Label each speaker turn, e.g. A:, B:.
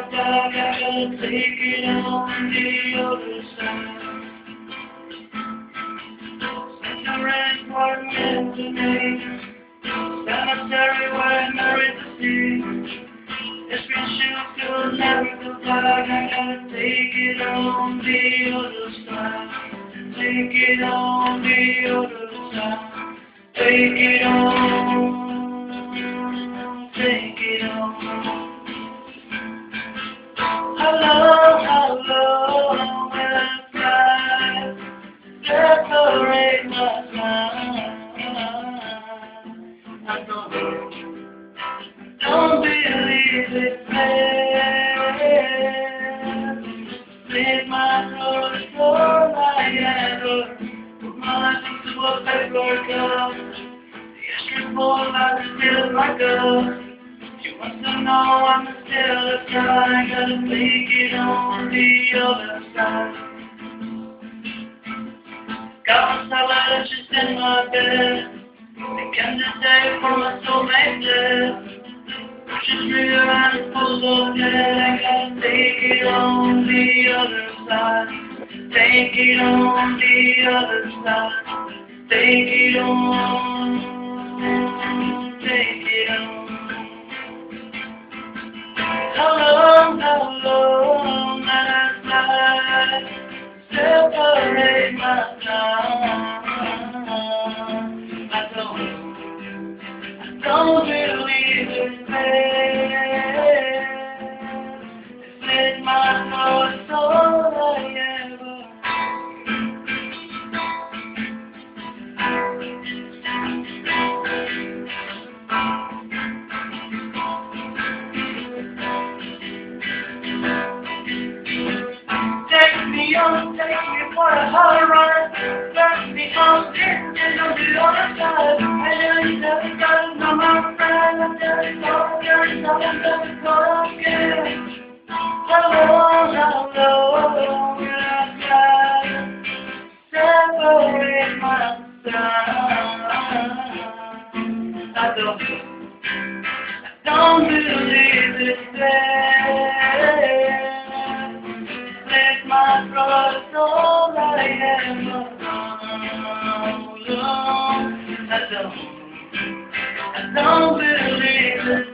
A: back, I gotta take it on the other side. Sanctuary for men to me, cemetery where I married the sea. It's been shoot to never goodbye, I gotta take it on the other side. Take it on the other side. Take it on. Take it on. How long will I try to separate my time? I don't believe it's fair. Split my throat for my ever. Put my life into a paper cup. The extra full life is still my gut. You want to know I'm still a guy, gotta take it on the other side. Got my salad just in my bed, again today for my soulmate death. She's real and it's full of dead, I gotta take it on the other side. Take it on the other side. Take it on. Take it on. How long must I separate my time? I don't believe it's fair. Split my throat, it's all I ever. Take me for a hot ride. Let me on this on the other side. I know you never got no my friend. I'm just so young, I'm so scared. How long will I try to separate my time? I don't believe it's fair. My throat is all I ever know. I don't believe it.